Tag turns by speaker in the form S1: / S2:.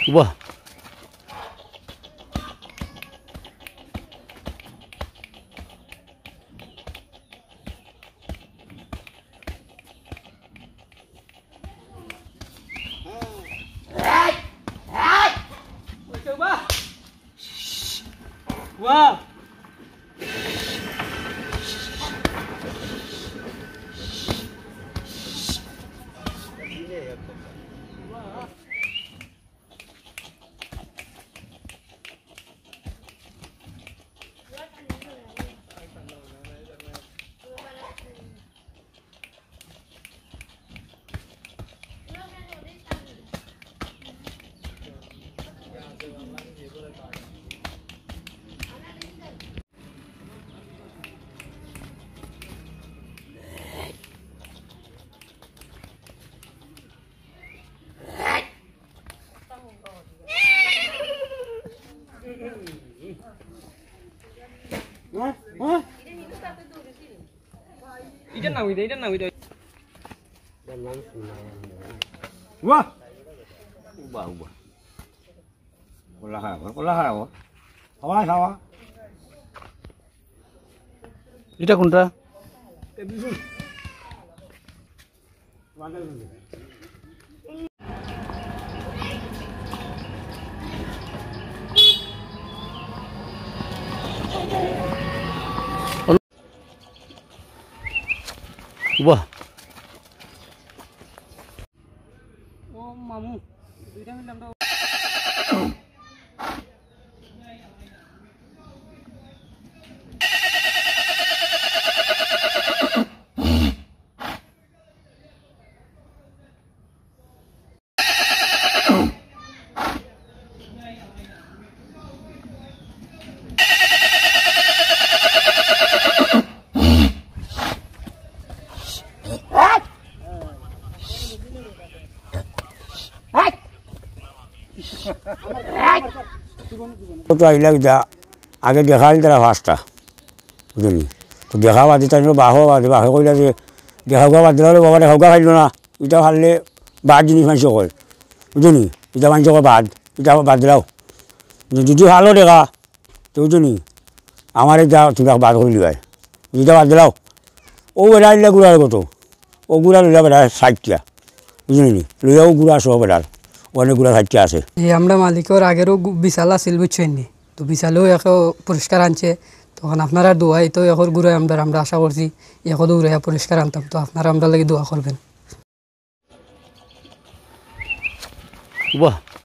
S1: বাহ
S2: Wow. Ikan nào vậy? Ikan nào vậy? Wah, ubah. Kolah apa? Awas.
S1: এটা কোনটা বাহ
S2: ও মামু দুইটা মিলে আমরা
S1: তো আইলা আগে দেখা তারা ফার্স্টটা বুঝলি তো দেখা বাদি তাই বাহে কইলা যে দেখা বাদ দিলে বাবা দেখা খাইল না এটা খাইলে বাদ জিনিস মানুষ কয় বুঝলি এটা মানুষ কয় বাদ এটা বাদ দিলাও যদি ভালো দেখা তো বুঝলি আমার যা তুমি বাদ করে দিবাই এটা বাদ দিলাও ও বেড়া আইলে গুড়ার কত ও গুড়া লইলা বেড়া 60টা বুঝলি লইয়াও গুড়া সহ বেড়ার অনেক গুড়া 60টা আছে
S3: আমরা মালিকের আগেরও বিশাল আছিল বুঝছেন নি তো বিশালেও এখন পরিষ্কার আনছে তখন আপনারা দোয়াই তো এখন ঘুরাই আমরা আশা করছি এখন ঘুরে পরিষ্কার আনতাম তো আপনারা আমরা লাগে দোয়া করবেন
S1: বাহ